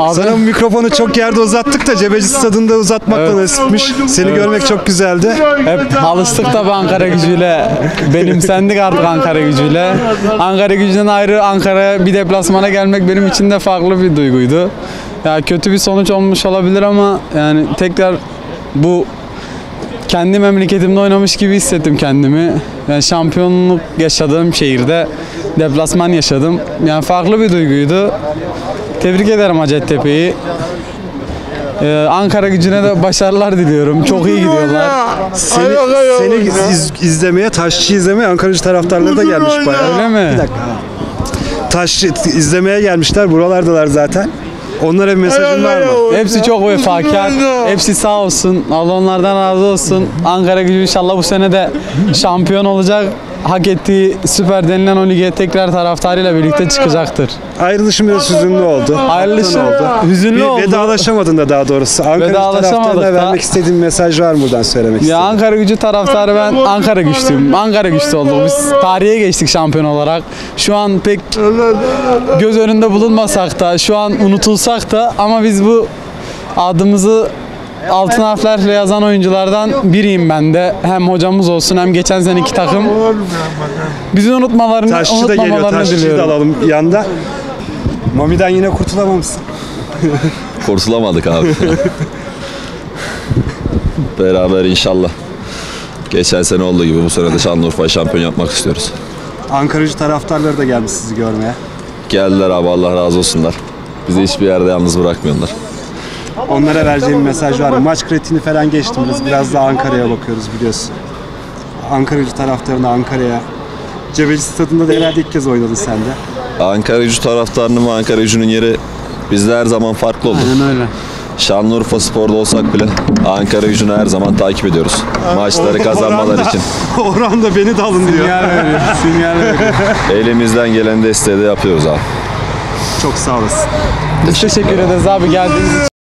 Abi. Sana bu mikrofonu çok yerde uzattık da Cebeci Stadı'nda uzatmakla nasipmiş. Seni görmek çok güzeldi. Hep alıştık tabii Ankara Gücü'yle. Benimsendik artık Ankara Gücü'yle. Ankara Gücü'nden ayrı Ankara'ya bir deplasmana gelmek benim için de farklı bir duyguydu. Ya kötü bir sonuç olmuş olabilir ama yani tekrar bu kendi memleketimde oynamış gibi hissettim kendimi. Yani şampiyonluk yaşadığım şehirde deplasman yaşadım. Yani farklı bir duyguydu. Tebrik ederim Hacettepe'yi. Ankara Gücü'ne de başarılar diliyorum. Çok iyi gidiyorlar. Seni izlemeye, Taşçı izlemeye Ankaracı taraftarları da gelmiş bayağı. Öyle mi? Bir dakika. Taşçı izlemeye gelmişler. Buralardalar zaten. Onlara bir mesajın var mı? Hepsi çok vefakar. Hepsi sağ olsun. Allah onlardan razı olsun. Ankara Gücü inşallah bu sene de şampiyon olacak. Hak ettiği süper denilen o lige tekrar taraftarıyla birlikte çıkacaktır. Ayrılışın biraz hüzünlü oldu. Ayrılışı oldu. hüzünlü oldu. Vedalaşamadın da daha doğrusu. Ankaracı taraftarına da. vermek istediğin mesaj var mı buradan söylemek Ya istediğin? Ankara Gücü taraftarı ben Ankara Güçlüyüm. Ankara Güçlü olduk. Biz tarihe geçtik şampiyon olarak. Şu an pek göz önünde bulunmasak da, şu an unutulsak da ama biz bu adımızı altın harflerle yazan oyunculardan biriyim ben de. Hem hocamız olsun hem geçen seneki takım. Bizi unutmalarını Taşçı da geliyor. Taşçı'yı da diliyorum. alalım yanda. Mami'den yine kurtulamamışsın. Kurtulamadık abi. Beraber inşallah. Geçen sene olduğu gibi bu sene de Şanlıurfa'yı şampiyon yapmak istiyoruz. Ankaracı taraftarları da gelmiş sizi görmeye. Geldiler abi, Allah razı olsunlar. Bizi hiçbir yerde yalnız bırakmıyorlar. Onlara vereceğim bir mesaj var mı? Maç kritiğini falan geçtim. Biz biraz daha Ankara'ya bakıyoruz biliyorsun. Ankaracı taraftarına, Ankara'ya. Cebeci Stadı'nda da herhalde ilk kez oynadın sen de. Ankara Gücü taraftarının ve Ankara Gücü'nün yeri bizde her zaman farklı olur. Aynen öyle. Şanlıurfa Spor'da olsak bile Ankara Gücü'nü her zaman takip ediyoruz. Maçları kazanmalar için. Oranda beni de alın diyor. Sinyal veriyor. Sinyal veriyor. Elimizden gelen desteği de yapıyoruz abi. Çok sağ olasın. Biz teşekkür ederiz abi geldiğiniz için.